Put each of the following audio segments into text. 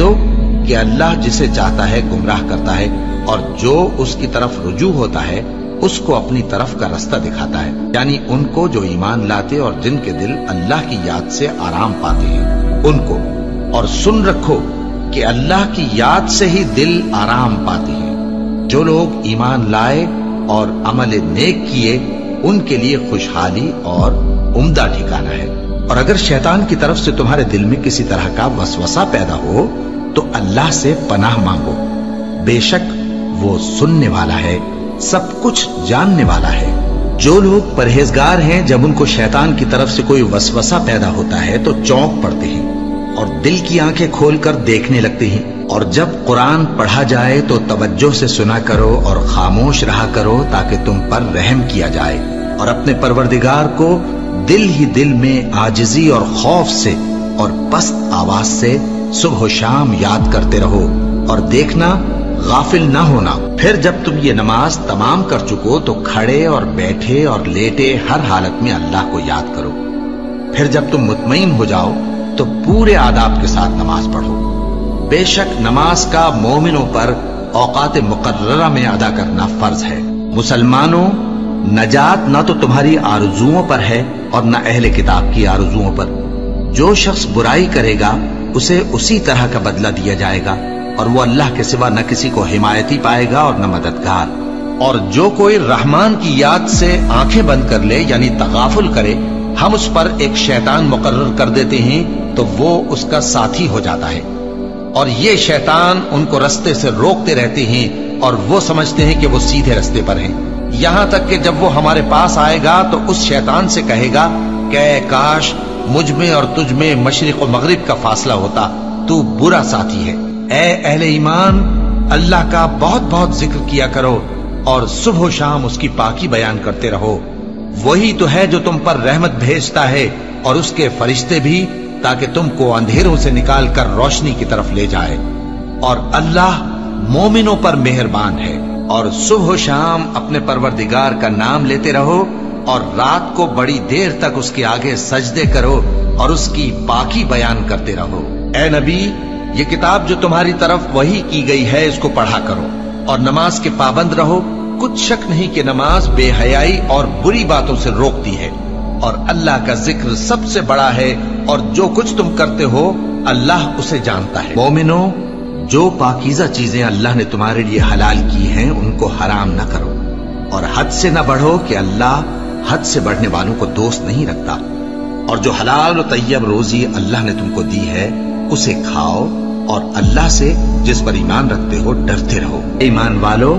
دو کہ اللہ جسے چاہتا ہے گمراہ کرتا ہے اور جو اس کی طرف رجوع ہوتا ہے اس کو اپنی طرف کا رستہ دکھاتا ہے، یعنی ان کو جو ایمان لاتے اور جن کے دل اللہ کی یاد سے آرام پاتے ہیں ان کو۔ اور سن رکھو کہ اللہ کی یاد سے ہی دل آرام پاتے ہیں۔ جو لوگ ایمان لائے اور عمل نیک کیے ان کے لیے خوشحالی اور عمدہ ٹھکانہ ہے۔ اور اگر شیطان کی طرف سے تمہارے دل میں کسی طرح کا وسوسہ پیدا ہو تو اللہ سے پناہ مانگو، بے شک وہ سننے والا ہے، سب کچھ جاننے والا ہے۔ جو لوگ پرہیزگار ہیں جب ان کو شیطان کی طرف سے کوئی وسوسہ پیدا ہوتا ہے تو چونک پڑتے ہیں اور دل کی آنکھیں کھول کر دیکھنے لگتے ہیں، اور جب قرآن پڑھا جائے تو توجہ سے سنا کرو اور خاموش رہا کرو تاکہ تم پر رحم کیا جائے، اور اپنے پروردگار کو دل ہی دل میں عاجزی اور خوف سے اور پست آواز سے صبح و شام یاد کرتے رہو، اور دیکھنا غافل نہ ہونا۔ پھر جب تم یہ نماز تمام کر چکو تو کھڑے اور بیٹھے اور لیٹے ہر حالت میں اللہ کو یاد کرو۔ پھر جب تم مطمئن ہو جاؤ تو پورے آداب کے ساتھ نماز پڑھو۔ بے شک نماز کا مومنوں پر اوقات مقررہ میں ادا کرنا فرض ہے۔ مسلمانوں، نجات نہ تو تمہاری آرزوؤں پر ہے اور نہ اہل کتاب کی آرزوؤں پر۔ جو شخص برائی کرے گا اسے اسی طرح کا بدلہ دیا جائے گا، اور وہ اللہ کے سوا نہ کسی کو حمایتی پائے گا اور نہ مددگار۔ اور جو کوئی رحمان کی یاد سے آنکھیں بند کر لے یعنی تغافل کرے، ہم اس پر ایک شیطان مقرر کر دیتے ہیں تو وہ اس کا ساتھی ہو جاتا ہے، اور یہ شیطان ان کو رستے سے روکتے رہتے ہیں اور وہ سمجھتے ہیں کہ وہ سیدھے رستے پر ہیں، یہاں تک کہ جب وہ ہمارے پاس آئے گا تو اس شیطان سے کہے گا کہ اے کاش مجھ میں اور تجھ میں مشرق و مغرب کا فاصلہ ہوتا، تو برا ساتھی ہے۔ اے اہل ایمان، اللہ کا بہت بہت ذکر کیا کرو اور صبح و شام اس کی پاکی بیان کرتے رہو، وہی تو ہے جو تم پر رحمت بھیجتا ہے اور اس کے فرشتے بھی، تاکہ تم کو اندھیروں سے نکال کر روشنی کی طرف لے جائے۔ اور اللہ مومنوں پر مہربان ہے۔ اور صبح و شام اپنے پروردگار کا نام لیتے رہو اور رات کو بڑی دیر تک اس کے آگے سجدے کرو اور اس کی پاکی بیان کرتے رہو۔ اے نبی، یہ کتاب جو تمہاری طرف وحی کی گئی ہے اس کو پڑھا کرو اور نماز کے پابند رہو۔ کچھ شک نہیں کہ نماز بے حیائی اور بری باتوں سے روکتی ہے، اور اللہ کا ذکر سب سے بڑا ہے، اور جو کچھ تم کرتے ہو اللہ اسے جانتا ہے۔ مومنوں، جو پاکیزہ چیزیں اللہ نے تمہارے لیے حلال کی ہیں ان کو حرام نہ کرو، اور حد سے نہ بڑھو کہ اللہ حد سے بڑھنے والوں کو دوست نہیں رکھتا، اور جو حلال و طیب روزی اللہ نے تم کو دی ہے اسے کھاؤ، اور اللہ سے جس پر ایمان رکھتے ہو ڈرتے رہو۔ ایمان والو،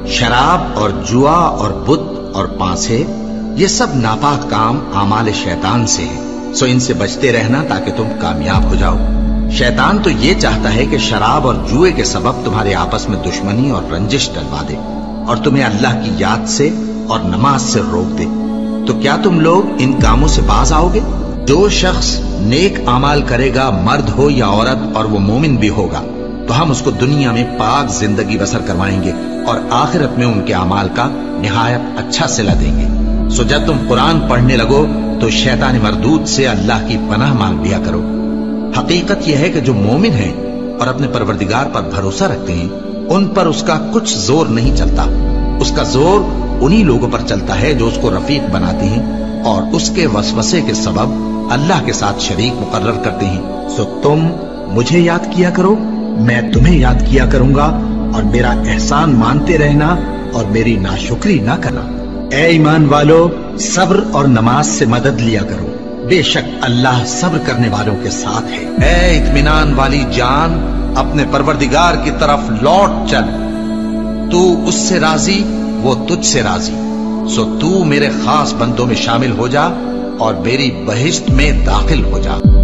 شراب اور جوا اور بت اور پانسے یہ سب ناپاک کام اعمال شیطان سے ہیں، سو ان سے بچتے رہنا تاکہ تم کامیاب ہو جاؤ۔ شیطان تو یہ چاہتا ہے کہ شراب اور جوئے کے سبب تمہارے آپس میں دشمنی اور رنجش ڈلوا دے اور تمہیں اللہ کی یاد سے اور نماز سے روک دے۔ تو کیا تم لوگ ان کاموں سے باز آؤ گے؟ جو شخص نیک اعمال کرے گا، مرد ہو یا عورت، اور وہ مومن بھی ہوگا، تو ہم اس کو دنیا میں پاک زندگی بسر کروائیں گے اور آخرت میں ان کے اعمال کا نہایت اچھا صلہ دیں گے۔ سو جب تم قرآن پڑھنے لگو تو شیطان مردود سے اللہ کی پناہ مانگ لیا کرو۔ حقیقت یہ ہے کہ جو مومن ہیں اور اپنے پروردگار پر بھروسہ رکھتے ہیں ان پر اس کا کچھ زور نہیں چلتا، اس کا زور انہی لوگوں پر چلتا ہے جو اس کو رفیق بناتے ہیں اور اس کے وسوسے کے سبب اللہ کے ساتھ شریک مقرر کرتے ہیں۔ سو تم مجھے یاد کیا کرو، میں تمہیں یاد کیا کروں گا، اور میرا احسان مانتے رہنا اور میری ناشکری نہ کرنا۔ اے ایمان والو، صبر اور نماز سے مدد لیا کرو، بے شک اللہ صبر کرنے والوں کے ساتھ ہے۔ اے اطمینان والی جان، اپنے پروردگار کی طرف لوٹ چل، تو اس سے راضی، وہ تجھ سے راضی، سو تو میرے خاص بندوں میں شامل ہو جا اور میری بہشت میں داخل ہو جا۔